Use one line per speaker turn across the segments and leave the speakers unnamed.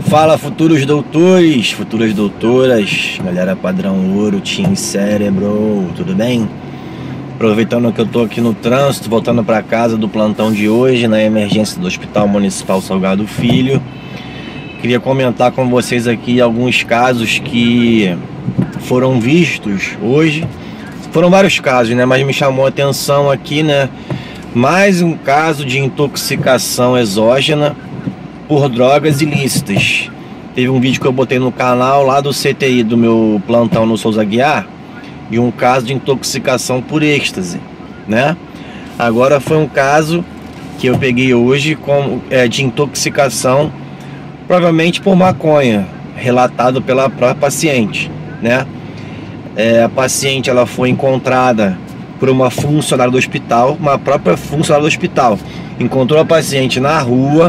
Fala, futuros doutores, futuras doutoras, galera padrão ouro, team cérebro, tudo bem? Aproveitando que eu tô aqui no trânsito, voltando para casa do plantão de hoje, na emergência do Hospital Municipal Salgado Filho, queria comentar com vocês aqui alguns casos que foram vistos hoje. Foram vários casos, né? Mas me chamou a atenção aqui, né? Mais um caso de intoxicação exógena por drogas ilícitas. Teve um vídeo que eu botei no canal lá do CTI do meu plantão no Souza Aguiar, de um caso de intoxicação por êxtase, né? Agora foi um caso que eu peguei hoje de intoxicação provavelmente por maconha, relatado pela própria paciente, né? A paciente, ela foi encontrada por uma funcionária do hospital, uma própria funcionária do hospital. Encontrou a paciente na rua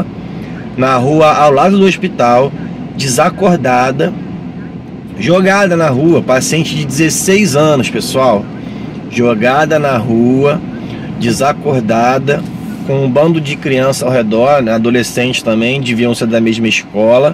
ao lado do hospital, desacordada, jogada na rua, paciente de 16 anos, pessoal, jogada na rua, desacordada, com um bando de crianças ao redor, né, adolescentes também, deviam ser da mesma escola,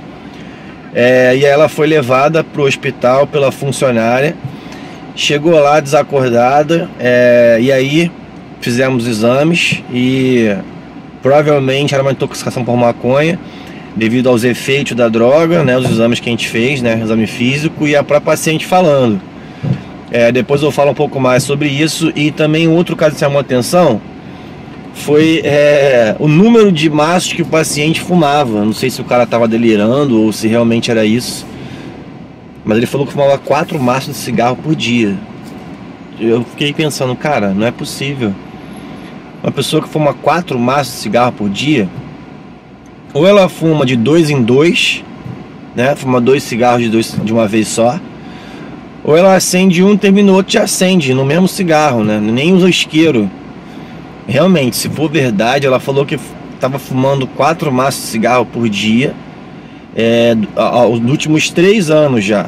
e ela foi levada para o hospital pela funcionária, chegou lá desacordada, e aí fizemos exames e provavelmente era uma intoxicação por maconha, devido aos efeitos da droga, né, os exames que a gente fez, né, exame físico, e a própria paciente falando. Depois eu falo um pouco mais sobre isso. E também outro caso que chamou a atenção foi o número de maços que o paciente fumava. Não sei se o cara estava delirando ou se realmente era isso, mas ele falou que fumava 4 maços de cigarro por dia. Eu fiquei pensando, cara, não é possível. Uma pessoa que fuma 4 maços de cigarro por dia, ou ela fuma de 2 em 2, né? Fuma 2 cigarros de uma vez só, ou ela acende um, termina o outro, já acende no mesmo cigarro, né? Nem usa isqueiro. Realmente, se for verdade, ela falou que estava fumando 4 maços de cigarro por dia, nos últimos 3 anos já.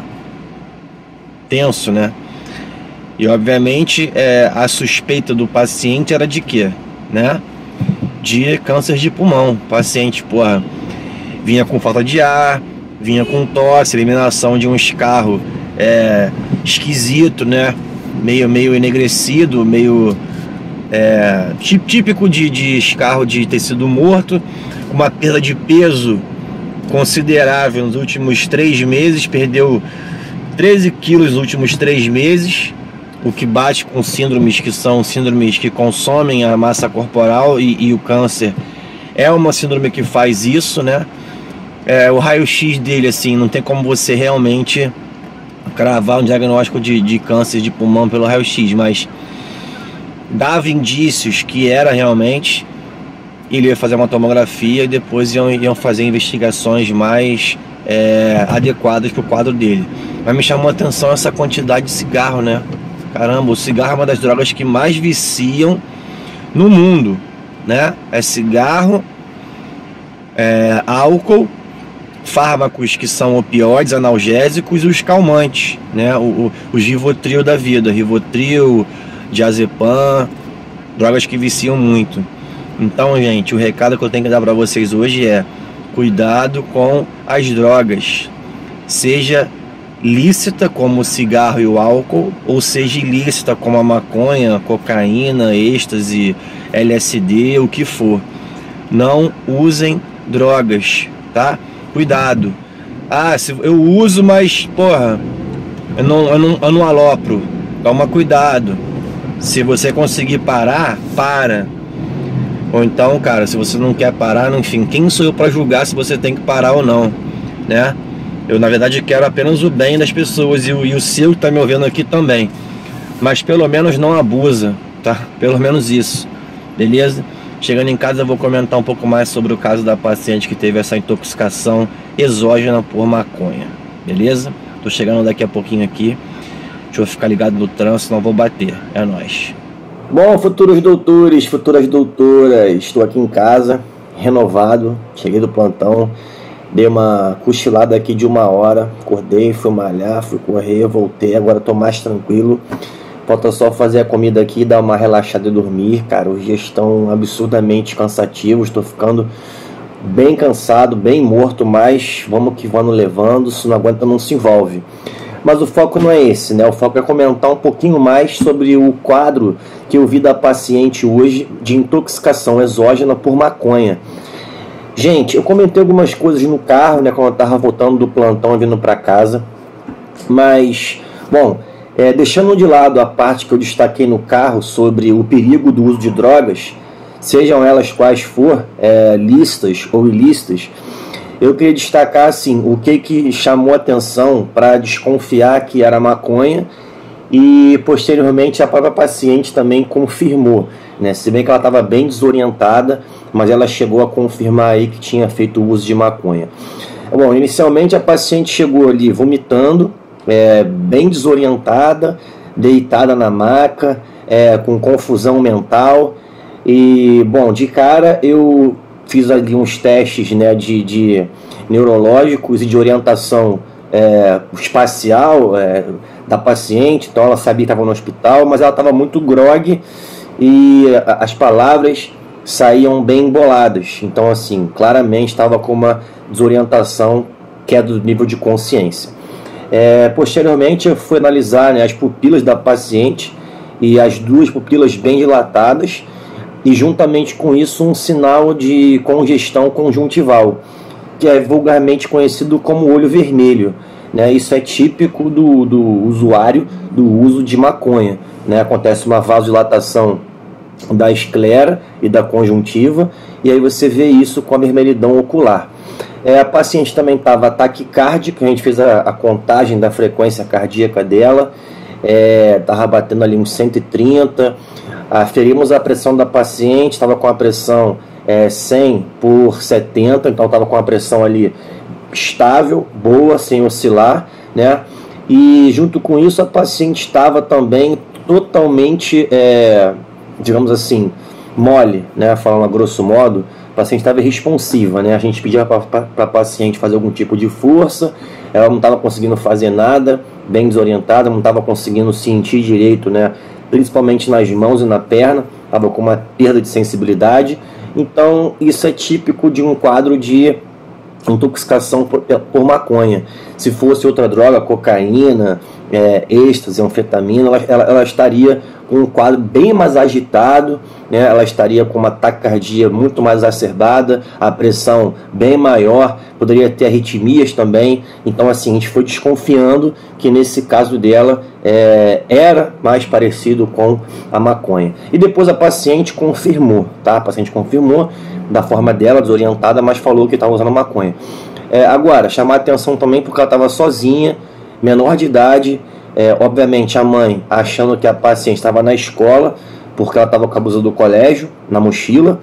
Tenso, né? E obviamente a suspeita do paciente era de quê? Né? De câncer de pulmão. O paciente, porra, vinha com falta de ar, vinha com tosse, eliminação de um escarro esquisito, né? Meio enegrecido, meio típico de escarro de tecido morto, uma perda de peso considerável nos últimos 3 meses, perdeu 13 quilos nos últimos 3 meses, o que bate com síndromes que são síndromes que consomem a massa corporal, e o câncer é uma síndrome que faz isso, né? O raio-x dele, assim, não tem como você realmente cravar um diagnóstico de câncer de pulmão pelo raio-x, mas dava indícios que era realmente. Ele ia fazer uma tomografia e depois iam fazer investigações mais adequadas para o quadro dele. Mas me chamou a atenção essa quantidade de cigarro, né? Caramba, o cigarro é uma das drogas que mais viciam no mundo, né? É cigarro, álcool, fármacos que são opioides, analgésicos e os calmantes, né? Os Rivotril da vida, Rivotril, diazepam, drogas que viciam muito. Então, gente, o recado que eu tenho que dar para vocês hoje é: cuidado com as drogas, seja lícita como o cigarro e o álcool, ou seja ilícita como a maconha, cocaína, êxtase, LSD, o que for. Não usem drogas, tá? Cuidado. Se eu uso, mas porra, eu não alopro. Toma cuidado. Se você conseguir parar, para. Ou então, cara, se você não quer parar, enfim, quem sou eu para julgar se você tem que parar ou não, né? Eu, na verdade, quero apenas o bem das pessoas, e o seu que tá me ouvindo aqui também. Mas pelo menos não abusa, tá? Pelo menos isso, beleza? Chegando em casa eu vou comentar um pouco mais sobre o caso da paciente que teve essa intoxicação exógena por maconha, beleza? Tô chegando daqui a pouquinho aqui. Deixa eu ficar ligado no trânsito, senão vou bater. É nóis. Bom, futuros doutores, futuras doutoras, estou aqui em casa, renovado, cheguei do plantão, dei uma cochilada aqui de 1 hora, acordei, fui malhar, fui correr, voltei, agora estou mais tranquilo. Falta só fazer a comida aqui, dar uma relaxada e dormir, cara. Os dias estão absurdamente cansativos, estou ficando bem cansado, bem morto, mas vamos que vamos levando, se não aguenta não se envolve. Mas o foco não é esse, né? O foco é comentar um pouquinho mais sobre o quadro que eu vi da paciente hoje de intoxicação exógena por maconha. Gente, eu comentei algumas coisas no carro, né, quando eu estava voltando do plantão vindo para casa, mas, bom, deixando de lado a parte que eu destaquei no carro sobre o perigo do uso de drogas, sejam elas quais for, lícitas ou ilícitas, eu queria destacar assim, o que chamou atenção para desconfiar que era maconha e posteriormente a própria paciente também confirmou, né? Se bem que ela estava bem desorientada, mas ela chegou a confirmar aí que tinha feito uso de maconha. Bom, inicialmente a paciente chegou ali vomitando, bem desorientada, deitada na maca, com confusão mental e, bom, de cara eu fiz ali uns testes, né, de neurológicos e de orientação espacial da paciente, então ela sabia que estava no hospital, mas ela estava muito grogue e as palavras saíam bem emboladas, então assim, claramente estava com uma desorientação que é do nível de consciência. Posteriormente eu fui analisar, né, as pupilas da paciente e as duas pupilas bem dilatadas e juntamente com isso um sinal de congestão conjuntival, que é vulgarmente conhecido como olho vermelho, né? Isso é típico do usuário do uso de maconha, né? Acontece uma vasodilatação da esclera e da conjuntiva, e aí você vê isso com a vermelhidão ocular. A paciente também estava taquicárdica, a gente fez a contagem da frequência cardíaca dela, estava batendo ali uns 130, aferimos a pressão da paciente, estava com a pressão 100 por 70, então estava com a pressão ali estável, boa, sem oscilar, né? E junto com isso a paciente estava também totalmente, digamos assim, mole, né? Falando a grosso modo, a paciente estava responsiva, né? A gente pedia para a paciente fazer algum tipo de força, ela não estava conseguindo fazer nada, bem desorientada, não estava conseguindo sentir direito, né? Principalmente nas mãos e na perna, estava com uma perda de sensibilidade. Então isso é típico de um quadro de intoxicação por maconha. Se fosse outra droga, cocaína, êxtase, anfetamina, ela estaria com um quadro bem mais agitado, né? Ela estaria com uma taquicardia muito mais exacerbada, a pressão bem maior, poderia ter arritmias também. Então assim, a gente foi desconfiando que nesse caso dela era mais parecido com a maconha. E depois a paciente confirmou, tá? A paciente confirmou da forma dela, desorientada, mas falou que estava usando maconha. Agora, chamar a atenção também porque ela estava sozinha, menor de idade, obviamente a mãe achando que a paciente estava na escola, porque ela estava com a blusa do colégio, na mochila,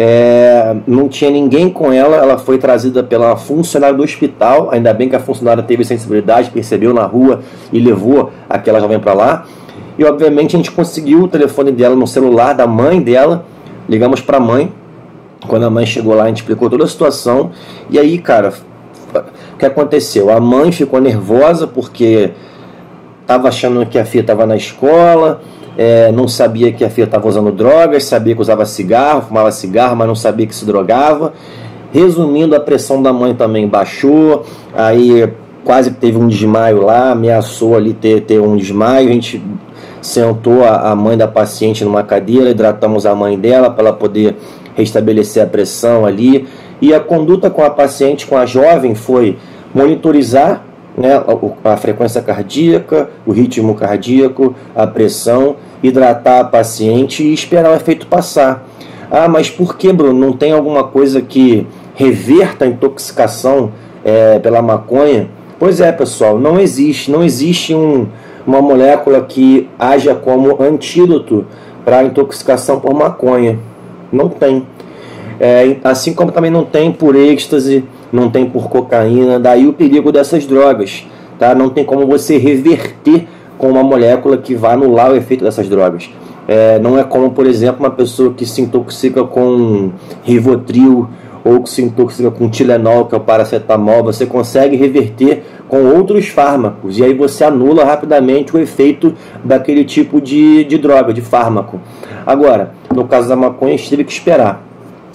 não tinha ninguém com ela, ela foi trazida pela funcionária do hospital, ainda bem que a funcionária teve sensibilidade, percebeu na rua e levou aquela jovem para lá, e obviamente a gente conseguiu o telefone dela no celular da mãe dela, ligamos para a mãe. Quando a mãe chegou lá, a gente explicou toda a situação. E aí, cara, o que aconteceu? A mãe ficou nervosa porque estava achando que a filha estava na escola, não sabia que a filha estava usando drogas, sabia que usava cigarro, fumava cigarro, mas não sabia que se drogava. Resumindo, a pressão da mãe também baixou, aí quase teve um desmaio lá, ameaçou ali ter um desmaio. A gente sentou a mãe da paciente numa cadeira, hidratamos a mãe dela para ela poder restabelecer a pressão ali, e a conduta com a paciente, com a jovem, foi monitorizar, né, a frequência cardíaca, o ritmo cardíaco, a pressão, hidratar a paciente e esperar o efeito passar. Ah, mas por que, Bruno? Não tem alguma coisa que reverta a intoxicação pela maconha? Pois é, pessoal, não existe uma molécula que haja como antídoto para a intoxicação por maconha. Não tem. Assim como também não tem por êxtase, não tem por cocaína, daí o perigo dessas drogas, tá? Não tem como você reverter com uma molécula que vai anular o efeito dessas drogas. Não é como, por exemplo, uma pessoa que se intoxica com Rivotril ou que se intoxica com Tilenol, que é o paracetamol. Você consegue reverter com outros fármacos e aí você anula rapidamente o efeito daquele tipo de droga, de fármaco. Agora, no caso da maconha, a gente teve que esperar.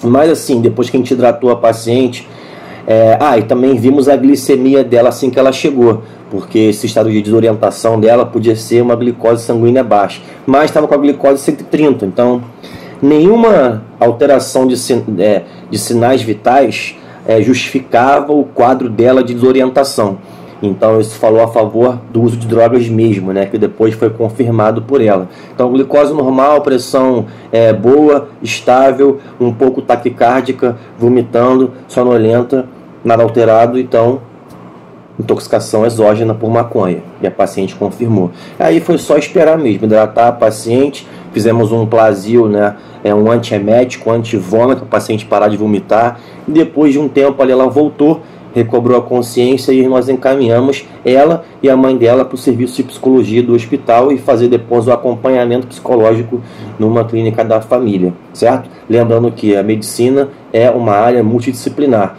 Mas assim, depois que a gente hidratou a paciente, e também vimos a glicemia dela assim que ela chegou, porque esse estado de desorientação dela podia ser uma glicose sanguínea baixa, mas estava com a glicose 130, então nenhuma alteração de sinais vitais justificava o quadro dela de desorientação. Então isso falou a favor do uso de drogas mesmo, né, que depois foi confirmado por ela. Então glicose normal, pressão boa, estável, um pouco taquicárdica, vomitando, sonolenta, nada alterado, então intoxicação exógena por maconha. E a paciente confirmou. Aí foi só esperar mesmo, hidratar a paciente, fizemos um Plasil, né, um antiemético, antivômito, para a paciente parar de vomitar, e depois de um tempo ali ela voltou, recobrou a consciência e nós encaminhamos ela e a mãe dela para o serviço de psicologia do hospital e fazer depois o acompanhamento psicológico numa clínica da família, certo? Lembrando que a medicina é uma área multidisciplinar.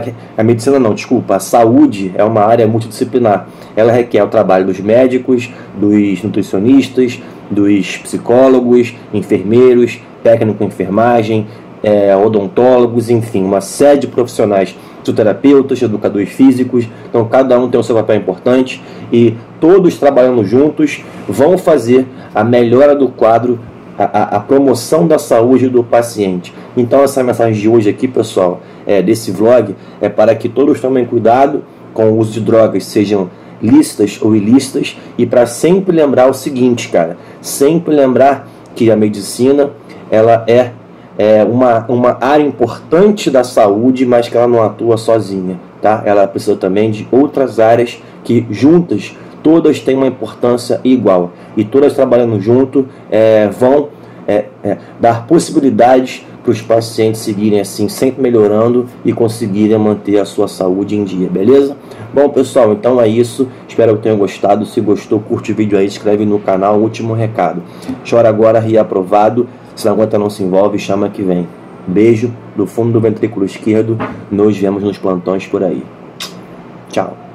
A saúde é uma área multidisciplinar. Ela requer o trabalho dos médicos, dos nutricionistas, dos psicólogos, enfermeiros, técnico em enfermagem, odontólogos, enfim, uma série de profissionais, fisioterapeutas, educadores físicos. Então cada um tem o seu papel importante e todos trabalhando juntos vão fazer a melhora do quadro, a promoção da saúde do paciente. Então essa mensagem de hoje aqui, pessoal, desse vlog, é para que todos tomem cuidado com o uso de drogas, sejam lícitas ou ilícitas, e para sempre lembrar o seguinte, cara, sempre lembrar que a medicina ela é uma área importante da saúde, mas que ela não atua sozinha, tá? Ela precisa também de outras áreas que juntas todas têm uma importância igual, e todas trabalhando junto vão dar possibilidades para os pacientes seguirem assim, sempre melhorando e conseguirem manter a sua saúde em dia, beleza? Bom, pessoal, então é isso. Espero que tenham gostado. Se gostou, curte o vídeo aí, se inscreve no canal. Último recado: chora agora, ri aprovado. Se não aguenta, não se envolve, chama que vem. Beijo do fundo do ventrículo esquerdo. Nos vemos nos plantões por aí. Tchau.